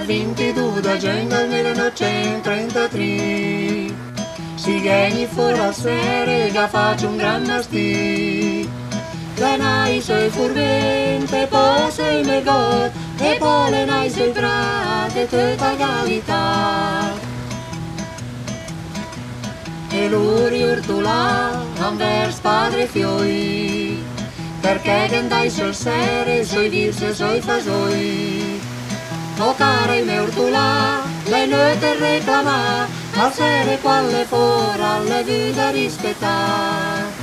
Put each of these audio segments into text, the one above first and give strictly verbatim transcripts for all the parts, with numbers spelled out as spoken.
ventidue de gener del millenocentotrentatré. Si vieni fuori a sera già faccio un gran mastì. Lenai sei furmente, poi sei megot, e poi lenai sei frate, tutta galità. E lui urtulà, anvers padre e fioi, perché che andai sul sere, sui virse, sui fasoi. O cara il mio urtulà, lei non te reclamà, al sere quale fora le vide rispettare.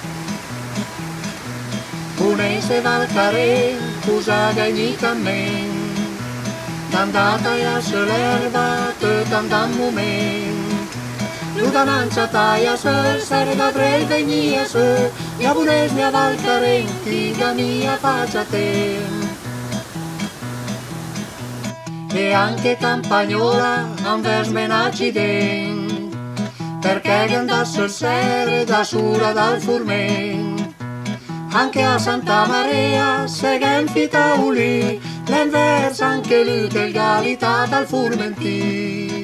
Unese valcare, usa gagni cammin, d'andata a sull'erba, tot andam moment. L'udananza taia sul sere da tre venia su, e a bunes mia valcarenti, la mia faccia te. E anche campagnola, anvers menaccident, perché che andasse sul sere da sura dal furmen. Anche a Santa Maria, se che infita lì, l'envers anche lui che il galità dal furmentì.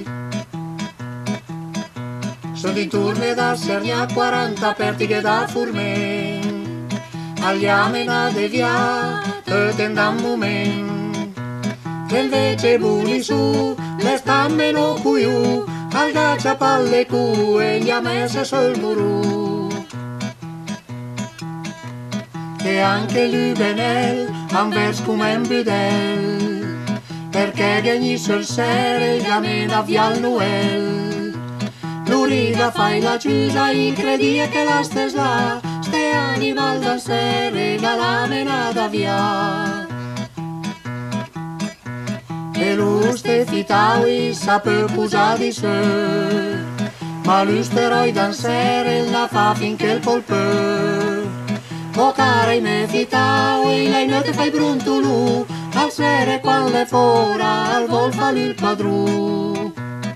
Sono di turne da Sernia quaranta pertiche da furmen, agli amena de via, te tendam moment. E invece buli su, le stammeno cuiu, al gaccia palle cue, gli ha messe sul muru. E anche lui benel, anvers come un budel, perché gagni sul sere, già mena via il Noel. L'urida fai la chiusa, i credi che la stes là, ste animal da sere, la la mena da via. E lui ste fitaui sape pusa di se, ma lui steroi dan sere, la fa finché il polpe. O cara i me fitaui, lei non te fai bruntulu, al sere quando le fora, al vol fa lui il padru.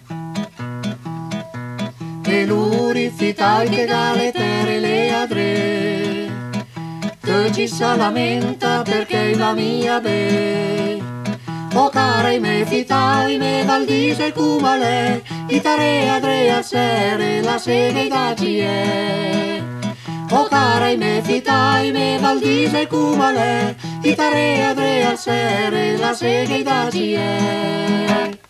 E lui rifitai che galetere le adre, che ci sa lamenta perché la mia be. O cara i me fitai, me valdise cumale, i tare adre al sere, la sega i daci è. O cara i me fitai, me valdise cumale, i tare adre al sere, la sega i daci è.